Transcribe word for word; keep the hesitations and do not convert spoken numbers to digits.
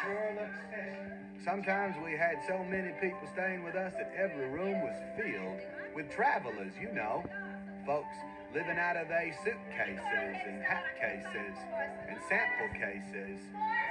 sure looks fishy. Sometimes we had so many people staying with us that every room was filled with travelers, you know. Folks living out of their suitcases and hat cases and sample cases